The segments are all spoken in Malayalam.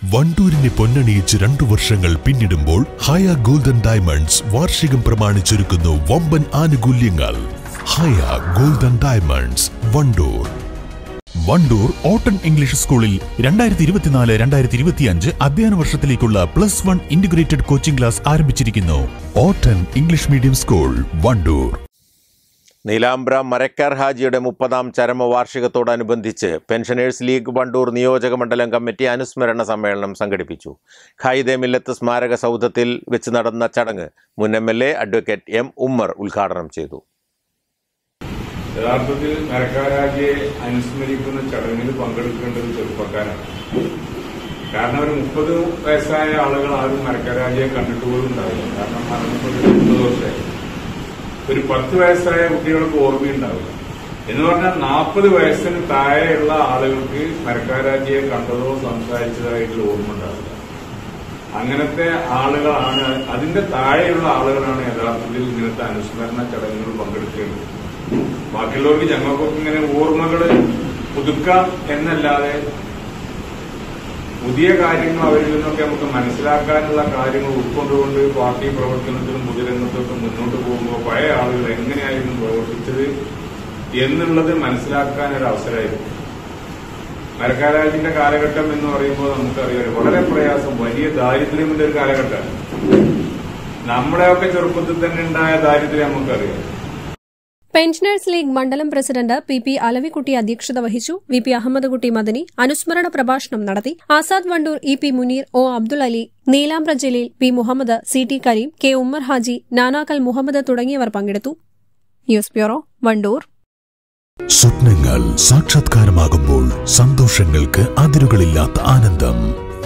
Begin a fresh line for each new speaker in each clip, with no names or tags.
വണ്ടൂരിനെ പൊന്നണിയിച്ച് 2 വർഷങ്ങൾ പിന്നിടുമ്പോൾ ഹയ ഗോൾഡൻ ഡയമണ്ട്സ് വാർഷികം പ്രമാണിച്ചൊരുക്കുന്നു വമ്പൻ ആനുകൂല്യങ്ങൾ. Haya golden diamonds, Wandoor. വണ്ടൂർ ഓട്ടൺ ഇംഗ്ലീഷ് സ്കൂളിൽ 2024-2025 അധ്യയന വർഷത്തിലേക്കുള്ള +1 ഇന്റഗ്രേറ്റഡ് കോച്ചിംഗ് ക്ലാസ് ആരംഭിച്ചിരിക്കുന്നു. ഓട്ടൺ English medium school, Wandoor.
Neelambra Marakkar ഹാജിയുടെ 30ാം ചരമവാർഷികത്തോടനുബന്ധിച്ച് പെൻഷനേഴ്സ് ലീഗ് വണ്ടൂർ നിയോജക മണ്ഡലം കമ്മിറ്റി അനുസ്മരണ സമ്മേളനം സംഘടിപ്പിച്ചു. ഖായിദെ മില്ലത്ത് സ്മാരക സൗധത്തിൽ വെച്ച് നടന്ന ചടങ്ങ് മുൻ MLA അഡ്വക്കേറ്റ് M. ഉമ്മർ ഉദ്ഘാടനം ചെയ്തു.
യഥാർത്ഥത്തിൽ മരക്കാർ ഹാജിയെ അനുസ്മരിക്കുന്ന ചടങ്ങിൽ പങ്കെടുക്കേണ്ടത് ചെറുപ്പക്കാരാണ്. കാരണം ഒരു 30 വയസ്സായ ആളുകൾ ആരും മരക്കാർ ഹാജിയെ കണ്ടിട്ട് പോലും ഉണ്ടാവില്ല. കാരണം മരണപ്പെട്ട 30 വർഷമായി. ഒരു 10 വയസ്സായ കുട്ടികൾക്ക് ഓർമ്മയുണ്ടാവില്ല. എന്ന് പറഞ്ഞാൽ 40 വയസ്സിന് താഴെയുള്ള ആളുകൾക്ക് മരക്കാർ ഹാജിയെ കണ്ടതോ സംസാരിച്ചതായിട്ടുള്ള ഓർമ്മ ഉണ്ടാവില്ല. അങ്ങനത്തെ ആളുകളാണ്, അതിന്റെ താഴെയുള്ള ആളുകളാണ് യഥാർത്ഥത്തിൽ ഇങ്ങനത്തെ അനുസ്മരണ ചടങ്ങുകൾ പങ്കെടുക്കേണ്ടത്. ബാക്കിയുള്ളവർക്ക് ഞങ്ങൾക്കൊക്കെ ഇങ്ങനെ ഓർമ്മകൾ പുതുക്കാം എന്നല്ലാതെ പുതിയ കാര്യങ്ങൾ അവരിൽ നിന്നൊക്കെ നമുക്ക് മനസ്സിലാക്കാനുള്ള കാര്യങ്ങൾ ഉൾക്കൊണ്ടുകൊണ്ട് പാർട്ടി പ്രവർത്തനത്തിലും പൊതുരംഗത്തൊക്കെ മുന്നോട്ട് പോകുമ്പോൾ പഴയ ആളുകൾ എങ്ങനെയായിരുന്നു പ്രവർത്തിച്ചത് എന്നുള്ളത് മനസ്സിലാക്കാൻ ഒരു അവസരമായിരുന്നു. മരക്കാർ ഹാജിന്റെ കാലഘട്ടം എന്ന് പറയുമ്പോൾ നമുക്കറിയാം വളരെ പ്രയാസം, വലിയ ദാരിദ്ര്യത്തിന്റെ ഒരു കാലഘട്ടമാണ്. നമ്മുടെയൊക്കെ ചെറുപ്പത്തിൽ തന്നെ ഉണ്ടായ ദാരിദ്ര്യം നമുക്കറിയാം.
പെൻഷനേഴ്സ് ലീഗ് മണ്ഡലം പ്രസിഡന്റ് P. അലവിക്കുട്ടി അധ്യക്ഷത വഹിച്ചു. VP അഹമ്മദ് കുട്ടി മദനി അനുസ്മരണ പ്രഭാഷണം നടത്തി. Azad Wandoor EP Muneer, O. Abdul Ali, Neelambra Jaleel, P. Muhammad, CT Kareem, K. Ummer Haji, Nanakkal Muhammad തുടങ്ങിയവർ പങ്കെടുത്തു. News bureau, Wandoor.
സ്വപ്നങ്ങൾ സാക്ഷാത്കാരമാകുമ്പോൾ സന്തോഷങ്ങൾക്ക് അതിരുകളില്ലാത്ത ആനന്ദം.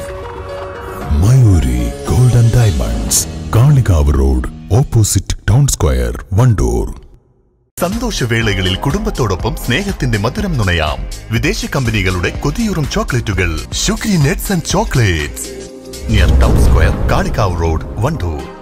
Mayuri golden diamonds, Kalikavu road, opposite town square, Wandoor.
സന്തോഷവേളകളിൽ കുടുംബത്തോടൊപ്പം സ്നേഹത്തിന്റെ മധുരം നുണയാം. വിദേശ കമ്പനികളുടെ കൊതിയൂറും ചോക്ലേറ്റുകൾ ഷുഗ്രി nuts and chocolates, near town square, Kalikavu road, Wandoor.